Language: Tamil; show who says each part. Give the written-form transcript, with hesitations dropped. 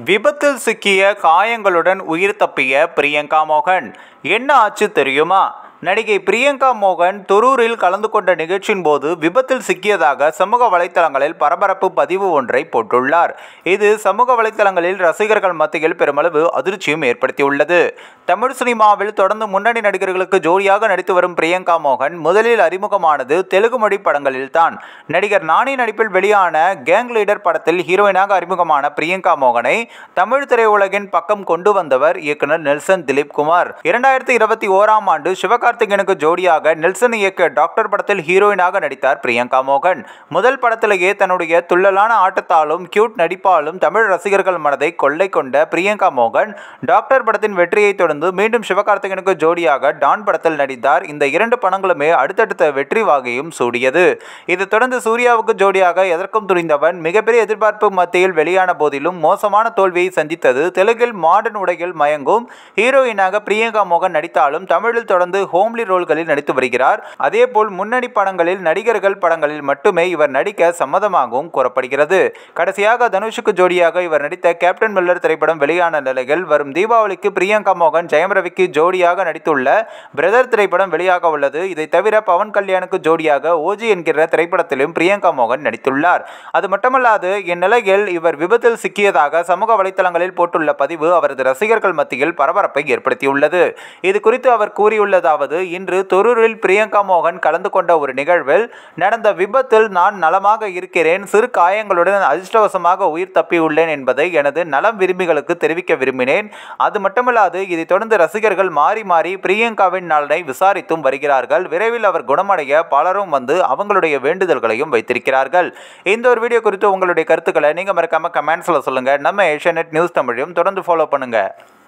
Speaker 1: விபத்தில் சிக்கிய காயங்களுடன் உயிர் தப்பிய பிரியங்கா மோகன். என்ன ஆச்சு தெரியுமா? நடிகை பிரியங்கா மோகன் தொரூரில் கலந்து கொண்ட நிகழ்ச்சியின் போது விபத்தில் சிக்கியதாக சமூக வலைத்தளங்களில் பரபரப்பு பதிவு ஒன்றை போட்டுள்ளார். இது சமூக வலைத்தளங்களில் ரசிகர்கள் மத்தியில் பெருமளவு அதிர்ச்சியும் ஏற்படுத்தியுள்ளது. தமிழ் சினிமாவில் தொடர்ந்து முன்னணி நடிகர்களுக்கு ஜோடியாக நடித்து வரும் பிரியங்கா மோகன் முதலில் அறிமுகமானது தெலுங்கு மொழி படங்களில் தான். நடிகர் நானி நடிப்பில் வெளியான கேங் லீடர் படத்தில் ஹீரோயினாக அறிமுகமான பிரியங்கா மோகனை தமிழ் திரையுலகின் பக்கம் கொண்டு வந்தவர் இயக்குனர் நெல்சன் திலீப் குமார். 2021ஆம் ஆண்டு சிவகார்த்திகேயனுக்கு ஜோடியாக நெல்சன் இயக்க டாக்டர் படத்தில் ஹீரோயினாக நடித்தார் பிரியங்கா மோகன். முதல் படத்திலேயே தன்னுடைய துள்ளலான ஆட்டத்தாலும் கியூட் நடிப்பாலும் தமிழ் ரசிகர்கள் மனதை கொள்ளை கொண்ட பிரியங்கா மோகன் டாக்டர் படத்தின் வெற்றியை தொடர்ந்து மீண்டும் சிவகார்த்திகேயனுக்கு ஜோடியாக டான் படத்தில் நடித்தார். இந்த இரண்டு படங்களுமே அடுத்தடுத்த வெற்றி வாகையும் சூடியது. இதை தொடர்ந்து சூர்யாவுக்கு ஜோடியாக எதற்கும் துணிந்தவன் மிகப்பெரிய எதிர்பார்ப்பு மத்தியில் வெளியான போதிலும் மோசமான தோல்வியை சந்தித்தது. தெலுங்கில் மாடர்ன் உடையில் மயங்கும் ஹீரோயினாக பிரியங்கா மோகன் நடித்தாலும் தமிழில் தொடர்ந்து ஹோம்லி ரோல்களில் நடித்து வருகிறார். அதேபோல் முன்னணி படங்களில் நடிகர்கள் படங்களில் மட்டுமே இவர் நடிக்க சம்மதமாகவும் கூறப்படுகிறது. கடைசியாக தனுஷுக்கு ஜோடியாக இவர் நடித்த கேப்டன் மில்லர் திரைப்படம் வெளியான நிலையில் வரும் தீபாவளிக்கு பிரியங்கா மோகன் ஜெயம் ரவிக்கு ஜோடியாக நடித்துள்ள பிரதர் திரைப்படம் வெளியாக உள்ளது. இதை தவிர பவன் கல்யாணுக்கு ஜோடியாக ஓஜி என்கிற திரைப்படத்திலும் பிரியங்கா மோகன் நடித்துள்ளார். அது மட்டுமல்லாது இந்நிலையில் இவர் விபத்தில் சிக்கியதாக சமூக வலைத்தளங்களில் போட்டுள்ள பதிவு அவரது ரசிகர்கள் மத்தியில் பரபரப்பை ஏற்படுத்தியுள்ளது. இது குறித்து அவர் கூறியுள்ளதாவது: இன்று தொரூரில் பிரியங்கா மோகன் கலந்து கொண்ட ஒரு நிகழ்வில் நடந்த விபத்தில் நான் நலமாக இருக்கிறேன், சிறு காயங்களுடன் அதிர்ஷ்டவசமாக உயிர் தப்பியுள்ளேன் என்பதை எனது நலம் விரும்பிகளுக்கு தெரிவிக்க விரும்பினேன். அது மட்டுமல்லாது இதை தொடர்ந்து ரசிகர்கள் மாறி மாறி பிரியங்காவின் நலனை விசாரித்தும் வருகிறார்கள். விரைவில் அவர் குணமடைய பலரும் வந்து அவங்களுடைய வேண்டுதல்களையும் வைத்திருக்கிறார்கள். இந்த ஒரு வீடியோ குறித்து உங்களுடைய கருத்துக்களை நீங்க மறக்காம கமெண்ட்ஸ்ல சொல்லுங்க. நம்ம ஏஷியாநெட் நியூஸ் தமிழையும் தொடர்ந்து ஃபாலோ பண்ணுங்க.